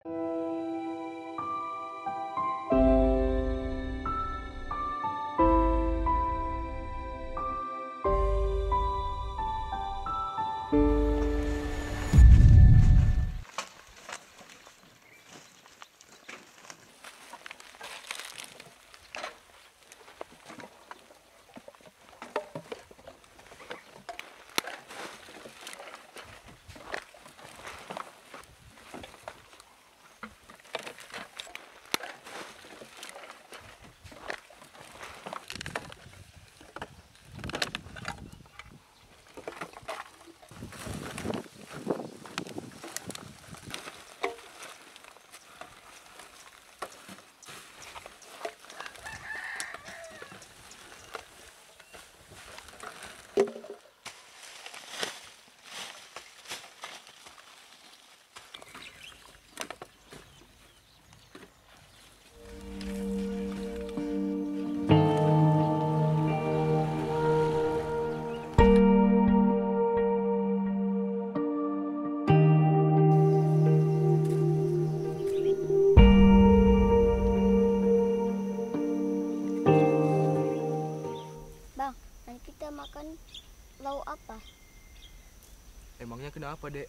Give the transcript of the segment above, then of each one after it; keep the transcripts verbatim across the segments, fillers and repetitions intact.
Makan lauk apa? Emangnya kenapa, Dek?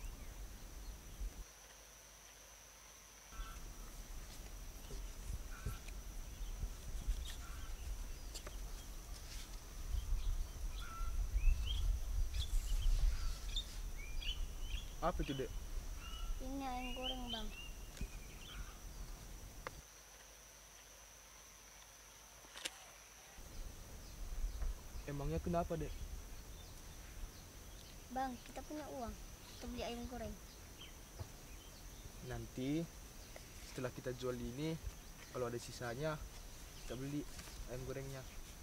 Apa itu, Dek? Ini ayam goreng, Bang. Emangnya kenapa, Dek? Bang, kita punya uang untuk beli ayam goreng. Nanti setelah kita jual ini, kalau ada sisanya, kita beli ayam gorengnya.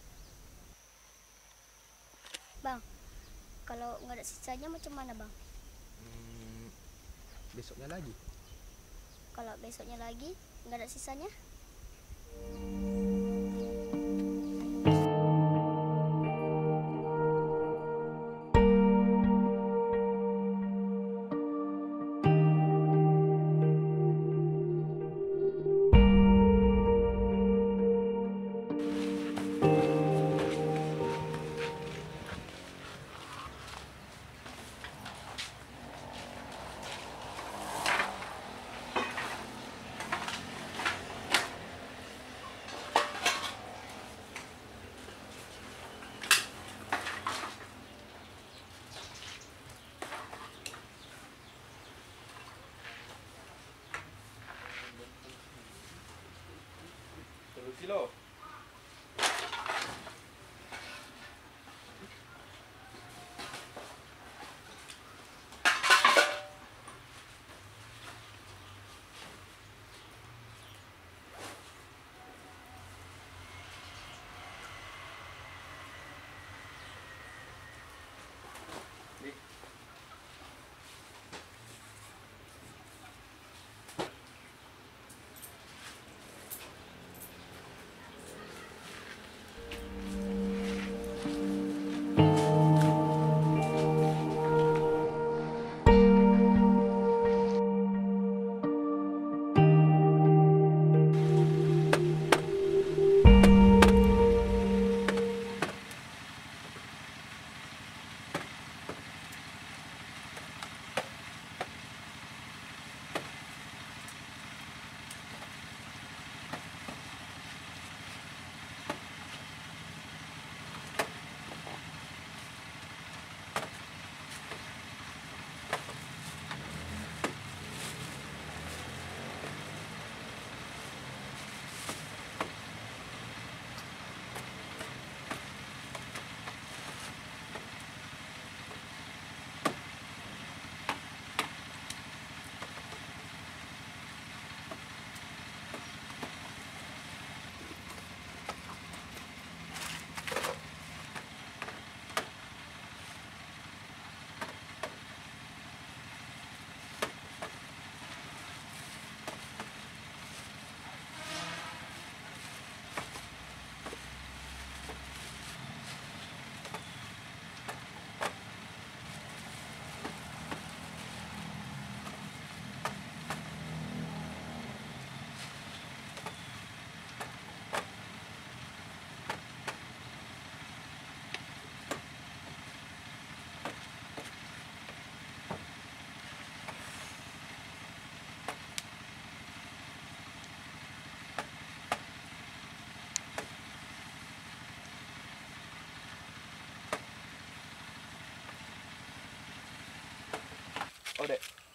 Bang, kalau nggak ada sisanya macam mana, Bang? Hmm, besoknya lagi. Kalau besoknya lagi nggak ada sisanya? Satu kilo.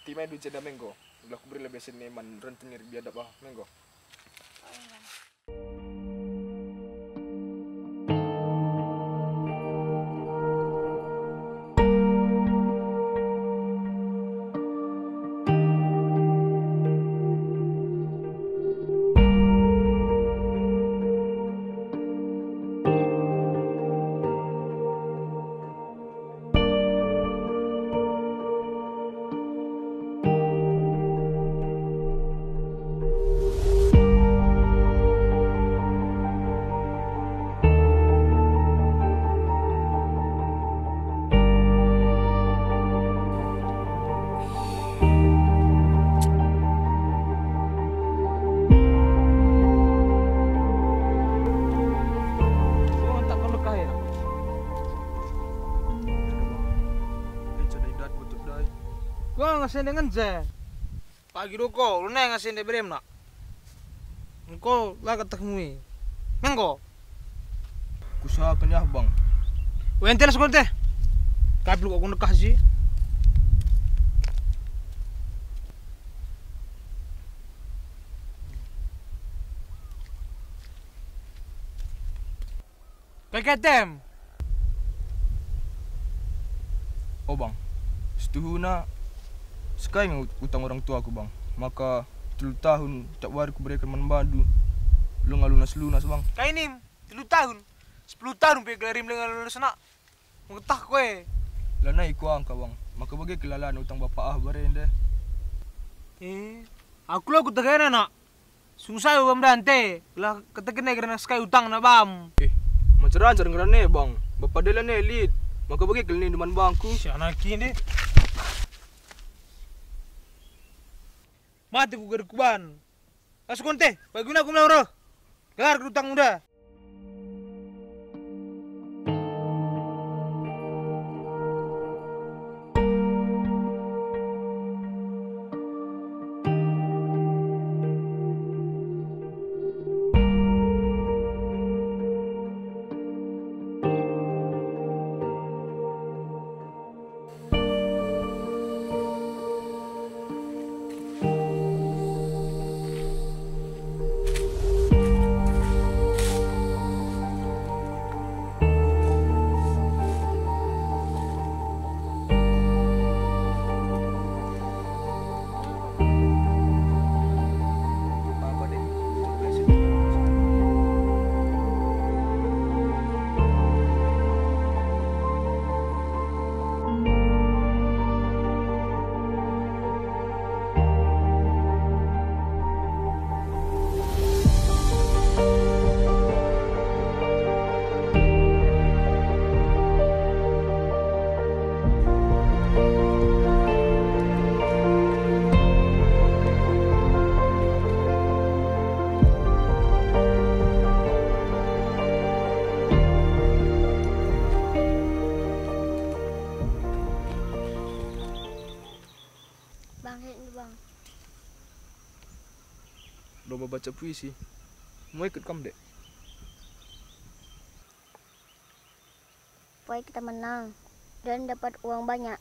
Timai du ceda menggo. Ulah ku beri lebih seneman rentenir biadab ah menggo. Oh, iya, Bang. Oh, tak perlu kaya. Eh ceda idat butuh dai. Gua ngasin dengan ze. Pagi doko, lu neng ngasin de berem nak. Engkau lah ketemui. Mengko. Kusahakan ya bang. Wentel sekon teh. Kabel kok nekah sih. Keketem. Oh bang, setuhuna sekai ng utang orang tua aku bang. Maka tilu tahun tak wari ku berikan membadu. Lu ngalunas lunas bang. Kayak ini, tiga tahun. Sepuluh tahun pe gelarim dengan lulus nak. Mengetah kowe. Lana iku angka bang. Maka bagi kelalaan utang bapak ah bareng deh. Eh, aku lah kutegana nak. Sungsay bam dante. Lah ketegene karena sekai utang na bam. Eh, macam rancar ngerane bang. Bapak dia lah elit. Maka bagi kelini deman bangku. Si anak ini. Mati ku gerkuban. Asukon teh, baguna aku melarang. Gelar utang muda. Apa deh? Bang, ini bang. Lomba baca puisi. Mau ikut kamu dek? Supaya kita menang dan dapat uang banyak.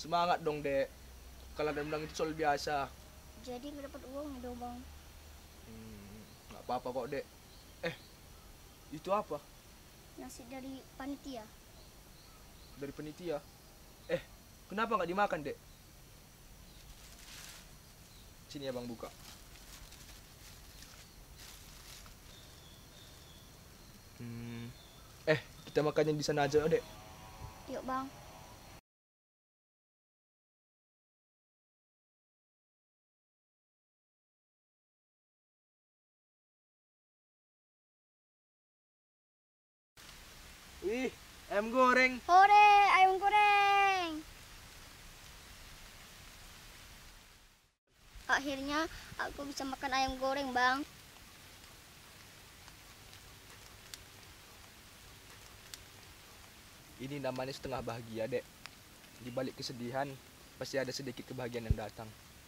Semangat dong, Dek. Kalah dan menang itu soal biasa. Jadi nggak dapat uang nih dong bang. Hmm, nggak apa-apa kok, Dek. Eh, itu apa? Nasi dari panitia. Dari penitia. Eh, kenapa nggak dimakan, Dek? Sini ya Bang, buka. Hmm. Eh, kita makannya di sana aja, Dek. Yuk bang. Wih, ayam goreng. Hore, ayam goreng. Akhirnya aku bisa makan ayam goreng bang. Ini namanya setengah bahagia, Dek. Di balik kesedihan, pasti ada sedikit kebahagiaan yang datang.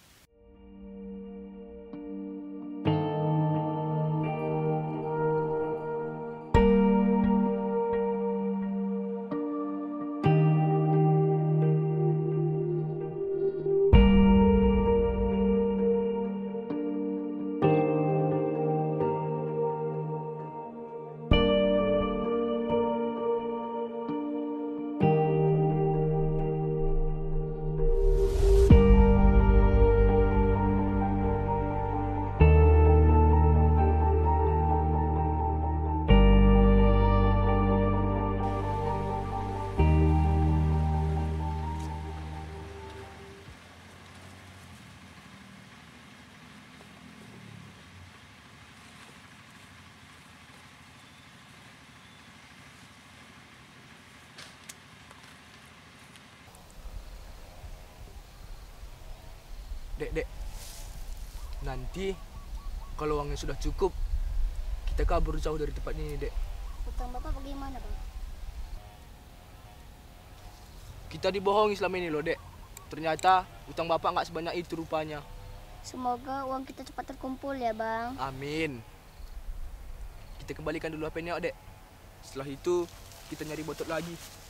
Dek, Dek. Nanti kalau uangnya sudah cukup, kita kabur jauh dari tempat ini, Dek. Utang bapak bagaimana bang? Kita dibohongi selama ini loh, Dek. Ternyata utang Bapak nggak sebanyak itu rupanya. Semoga uang kita cepat terkumpul ya bang. Amin. Kita kembalikan dulu H P-nya, Dek. Setelah itu, kita nyari botol lagi.